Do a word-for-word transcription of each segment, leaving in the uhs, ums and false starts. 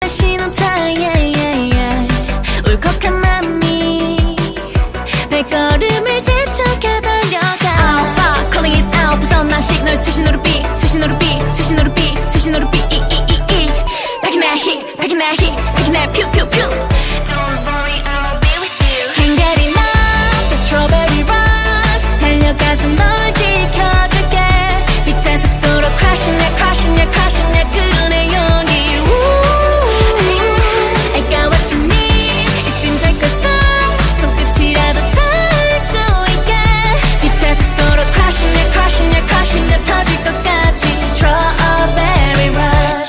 신호타 yeah, yeah, yeah. 울컥한 맘이 발걸음을 재촉해 달려가 Oh fuck calling it out 벗어난 시그널 수신호로 삐 수신호로 삐 수신호로 삐 수신호로 삐 이 이 이 이 밝은 날 힛 밝은 날 힛 밝은 날 퓨 퓨 퓨 Don't worry I'll be with you Can't get enough the strawberry rush 달려가서 널 지켜줄게 빛의 속도로 crashing yeah crashing yeah crashing yeah 그대 여기 I got what you need It seems like a star 손끝이라도 닿을 수 있게 빛의 속도로 crashing yeah crashing yeah crashing yeah 터질 것까지 Strawberry rush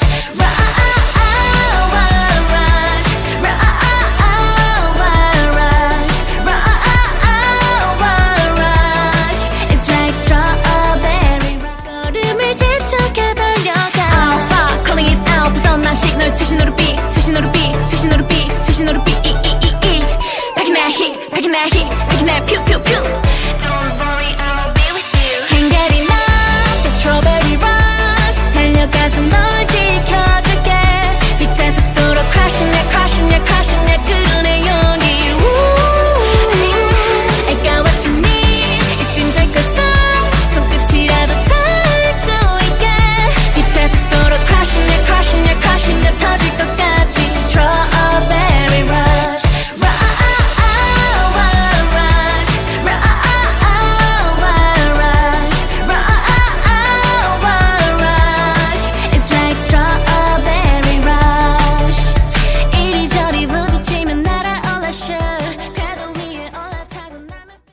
시그널 수신호로 삐 수신호로 삐 수신호로 삐 수신호로 삐 이 이 이 이 밝은 날 힛 밝은 날 힛 밝은 날 퓨 퓨 퓨 Don't worry I'll be with you Can't get enough the strawberry rush 달려가서